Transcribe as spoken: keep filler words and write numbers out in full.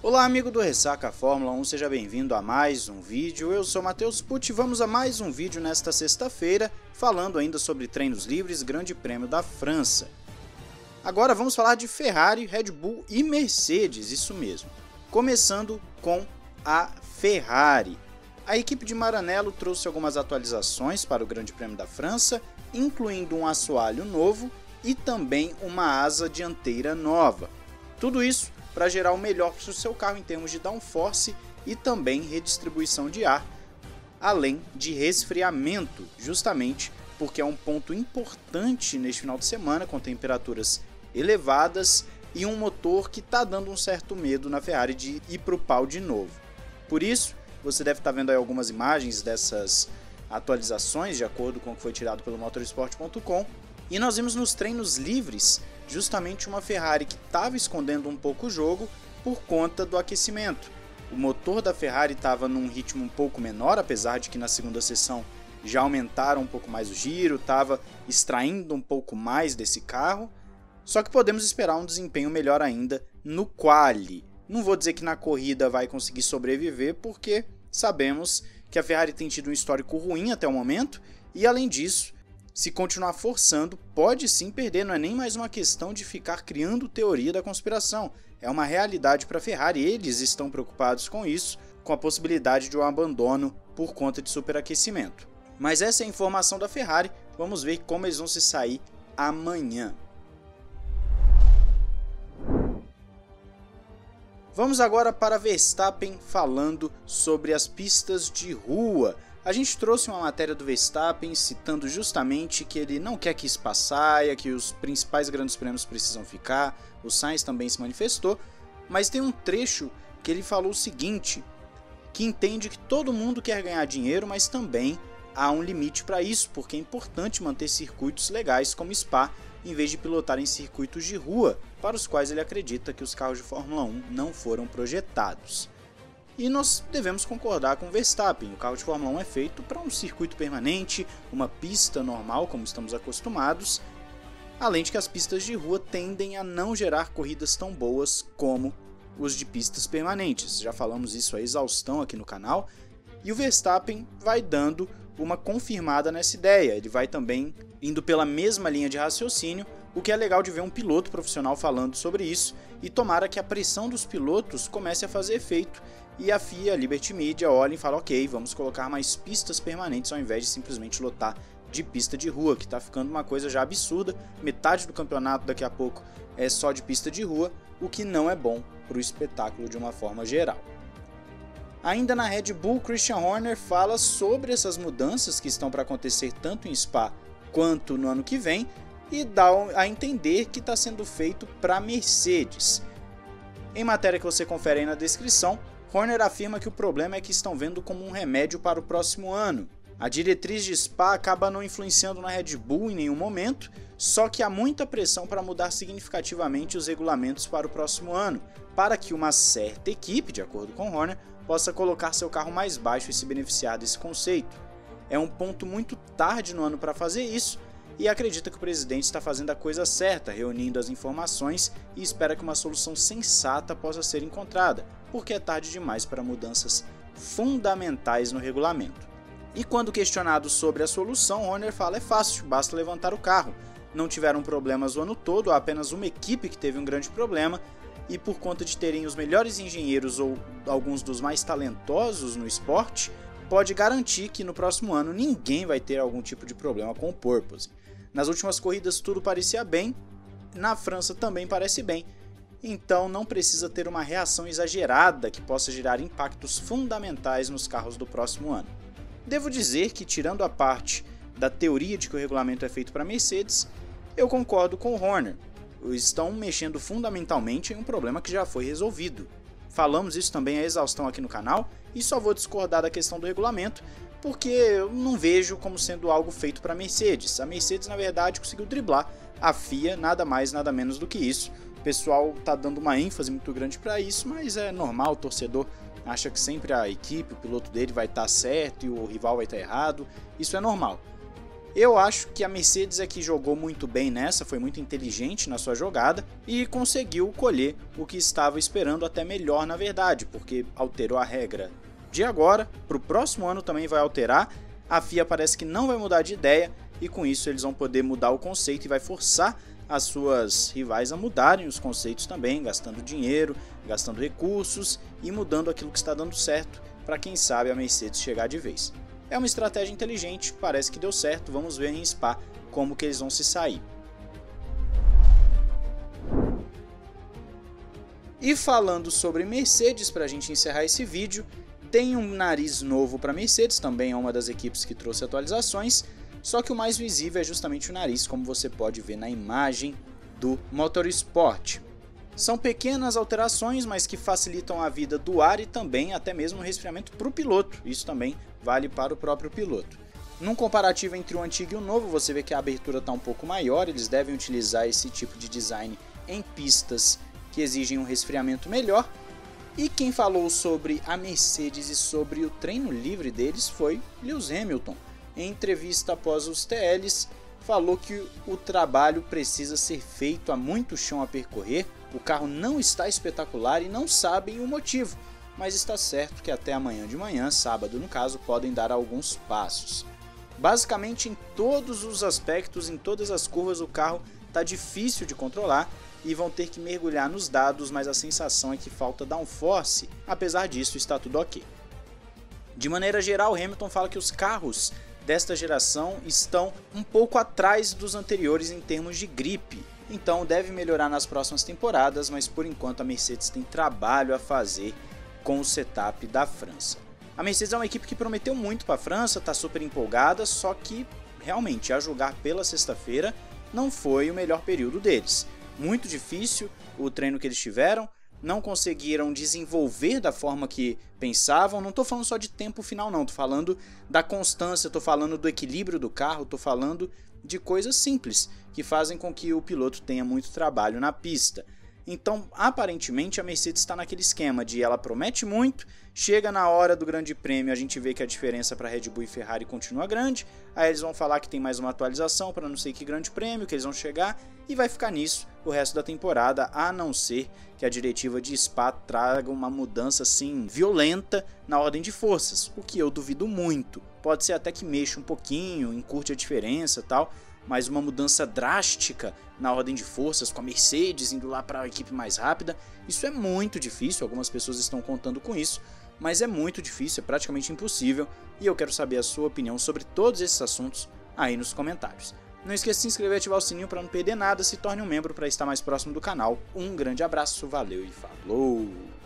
Olá amigo do Ressaca Fórmula um, seja bem-vindo a mais um vídeo. Eu sou Matheus Pucci e vamos a mais um vídeo nesta sexta-feira, falando ainda sobre treinos livres, Grande Prêmio da França. Agora vamos falar de Ferrari, Red Bull e Mercedes, isso mesmo. Começando com a Ferrari. A equipe de Maranello trouxe algumas atualizações para o Grande Prêmio da França, incluindo um assoalho novo e também uma asa dianteira nova. Tudo isso para gerar o melhor para o seu carro em termos de downforce e também redistribuição de ar, além de resfriamento, justamente porque é um ponto importante neste final de semana, com temperaturas elevadas e um motor que está dando um certo medo na Ferrari de ir para o pau de novo. Por isso, você deve estar vendo aí algumas imagens dessas atualizações, de acordo com o que foi tirado pelo motorsport ponto com, e nós vimos nos treinos livres justamente uma Ferrari que estava escondendo um pouco o jogo por conta do aquecimento. O motor da Ferrari estava num ritmo um pouco menor, apesar de que na segunda sessão já aumentaram um pouco mais o giro, estava extraindo um pouco mais desse carro, só que podemos esperar um desempenho melhor ainda no quali. Não vou dizer que na corrida vai conseguir sobreviver, porque sabemos que a Ferrari tem tido um histórico ruim até o momento, e além disso, se continuar forçando, pode sim perder, não é nem mais uma questão de ficar criando teoria da conspiração, é uma realidade para a Ferrari, eles estão preocupados com isso, com a possibilidade de um abandono por conta de superaquecimento. Mas essa é a informação da Ferrari, vamos ver como eles vão se sair amanhã. Vamos agora para Verstappen falando sobre as pistas de rua. A gente trouxe uma matéria do Verstappen citando justamente que ele não quer que isso saia, que os principais grandes prêmios precisam ficar, o Sainz também se manifestou, mas tem um trecho que ele falou o seguinte, que entende que todo mundo quer ganhar dinheiro, mas também há um limite para isso, porque é importante manter circuitos legais como Spa, em vez de pilotar em circuitos de rua, para os quais ele acredita que os carros de Fórmula um não foram projetados. E nós devemos concordar com o Verstappen, o carro de Fórmula um é feito para um circuito permanente, uma pista normal como estamos acostumados, além de que as pistas de rua tendem a não gerar corridas tão boas como os de pistas permanentes, já falamos isso a exaustão aqui no canal, e o Verstappen vai dando uma confirmada nessa ideia, ele vai também indo pela mesma linha de raciocínio, o que é legal de ver um piloto profissional falando sobre isso, e tomara que a pressão dos pilotos comece a fazer efeito, e a F I A, a Liberty Media, olha e fala, ok, vamos colocar mais pistas permanentes ao invés de simplesmente lotar de pista de rua, que está ficando uma coisa já absurda, metade do campeonato daqui a pouco é só de pista de rua, o que não é bom para o espetáculo de uma forma geral. Ainda na Red Bull, Christian Horner fala sobre essas mudanças que estão para acontecer tanto em Spa quanto no ano que vem, e dá a entender que está sendo feito para Mercedes. Em matéria que você confere aí na descrição, Horner afirma que o problema é que estão vendo como um remédio para o próximo ano. A diretriz de Spa acaba não influenciando na Red Bull em nenhum momento, só que há muita pressão para mudar significativamente os regulamentos para o próximo ano, para que uma certa equipe, de acordo com Horner, possa colocar seu carro mais baixo e se beneficiar desse conceito. É um ponto muito tarde no ano para fazer isso, e acredita que o presidente está fazendo a coisa certa, reunindo as informações e espera que uma solução sensata possa ser encontrada, porque é tarde demais para mudanças fundamentais no regulamento. E quando questionado sobre a solução, Horner fala, é fácil, basta levantar o carro. Não tiveram problemas o ano todo, há apenas uma equipe que teve um grande problema, e por conta de terem os melhores engenheiros ou alguns dos mais talentosos no esporte, pode garantir que no próximo ano ninguém vai ter algum tipo de problema com o porpoise. Nas últimas corridas tudo parecia bem, na França também parece bem, então não precisa ter uma reação exagerada que possa gerar impactos fundamentais nos carros do próximo ano. Devo dizer que, tirando a parte da teoria de que o regulamento é feito para Mercedes, eu concordo com o Horner, estão mexendo fundamentalmente em um problema que já foi resolvido. Falamos isso também a exaustão aqui no canal, e só vou discordar da questão do regulamento, porque eu não vejo como sendo algo feito para a Mercedes. A Mercedes, na verdade, conseguiu driblar a F I A, nada mais, nada menos do que isso. O pessoal está dando uma ênfase muito grande para isso, mas é normal, o torcedor acha que sempre a equipe, o piloto dele vai estar certo e o rival vai estar errado, isso é normal. Eu acho que a Mercedes é que jogou muito bem nessa, foi muito inteligente na sua jogada e conseguiu colher o que estava esperando, até melhor na verdade, porque alterou a regra de agora, para o próximo ano também vai alterar. A F I A parece que não vai mudar de ideia e com isso eles vão poder mudar o conceito e vai forçar as suas rivais a mudarem os conceitos também, gastando dinheiro, gastando recursos e mudando aquilo que está dando certo para quem sabe a Mercedes chegar de vez. É uma estratégia inteligente, parece que deu certo, vamos ver em Spa como que eles vão se sair. E falando sobre Mercedes, para a gente encerrar esse vídeo, tem um nariz novo para Mercedes, também é uma das equipes que trouxe atualizações, só que o mais visível é justamente o nariz, como você pode ver na imagem do Motorsport. São pequenas alterações, mas que facilitam a vida do ar e também até mesmo o resfriamento para o piloto, isso também vale para o próprio piloto. Num comparativo entre o antigo e o novo, você vê que a abertura está um pouco maior, eles devem utilizar esse tipo de design em pistas que exigem um resfriamento melhor. E quem falou sobre a Mercedes e sobre o treino livre deles foi Lewis Hamilton. Em entrevista após os T Ls, falou que o trabalho precisa ser feito, há muito chão a percorrer, o carro não está espetacular e não sabem o motivo, mas está certo que até amanhã de manhã, sábado no caso, podem dar alguns passos. Basicamente em todos os aspectos, em todas as curvas, o carro está difícil de controlar e vão ter que mergulhar nos dados, mas a sensação é que falta downforce, apesar disso está tudo ok. De maneira geral, Hamilton fala que os carros desta geração estão um pouco atrás dos anteriores em termos de gripe, então deve melhorar nas próximas temporadas, mas por enquanto a Mercedes tem trabalho a fazer com o setup da França. A Mercedes é uma equipe que prometeu muito para a França, está super empolgada, só que realmente a julgar pela sexta-feira não foi o melhor período deles. Muito difícil o treino que eles tiveram, não conseguiram desenvolver da forma que pensavam. Não estou falando só de tempo final não, estou falando da constância, estou falando do equilíbrio do carro, estou falando de coisas simples que fazem com que o piloto tenha muito trabalho na pista. Então, aparentemente, a Mercedes está naquele esquema de ela promete muito, chega na hora do grande prêmio, a gente vê que a diferença para Red Bull e Ferrari continua grande, aí eles vão falar que tem mais uma atualização para não sei que grande prêmio, que eles vão chegar, e vai ficar nisso o resto da temporada, a não ser que a diretiva de Spa traga uma mudança assim violenta na ordem de forças, o que eu duvido muito. Pode ser até que mexa um pouquinho, encurte a diferença e tal, mas uma mudança drástica na ordem de forças, com a Mercedes indo lá para a equipe mais rápida, isso é muito difícil, algumas pessoas estão contando com isso, mas é muito difícil, é praticamente impossível, e eu quero saber a sua opinião sobre todos esses assuntos aí nos comentários. Não esqueça de se inscrever e ativar o sininho para não perder nada, se torne um membro para estar mais próximo do canal. Um grande abraço, valeu e falou!